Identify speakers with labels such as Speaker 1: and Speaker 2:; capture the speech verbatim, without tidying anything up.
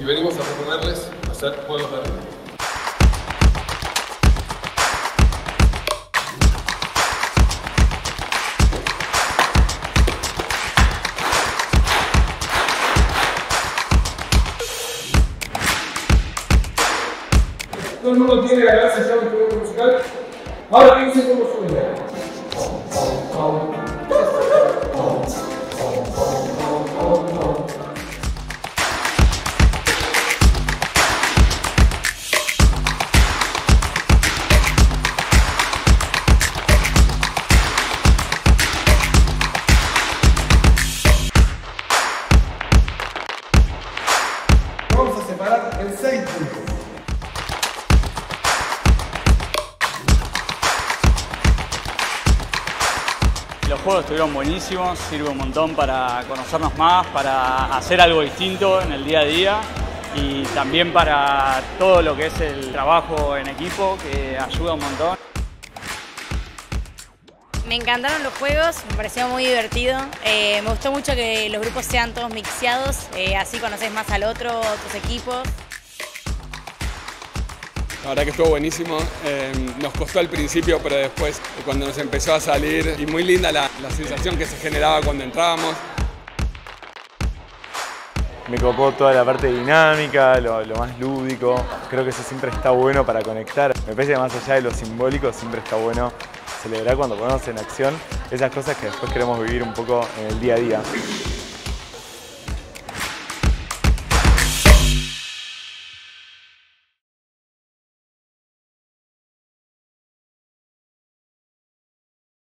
Speaker 1: y venimos a proponerles hacer juegos de ritmo. Todo el mundo tiene la clase ya un instrumento musical. Ahora piensen cómo suena. Vamos a separar en seis puntos.
Speaker 2: Los juegos estuvieron buenísimos, sirve un montón para conocernos más, para hacer algo distinto en el día a día y también para todo lo que es el trabajo en equipo, que ayuda un montón.
Speaker 3: Me encantaron los juegos, me pareció muy divertido. Eh, me gustó mucho que los grupos sean todos mixeados, eh, así conoces más al otro, otros equipos.
Speaker 1: La verdad que estuvo buenísimo, eh, nos costó al principio, pero después cuando nos empezó a salir, y muy linda la, la sensación que se generaba cuando entrábamos.
Speaker 4: Me copó toda la parte dinámica, lo, lo más lúdico, creo que eso siempre está bueno para conectar. Me parece que más allá de lo simbólico siempre está bueno celebrar cuando ponemos en acción esas cosas que después queremos vivir un poco en el día a día.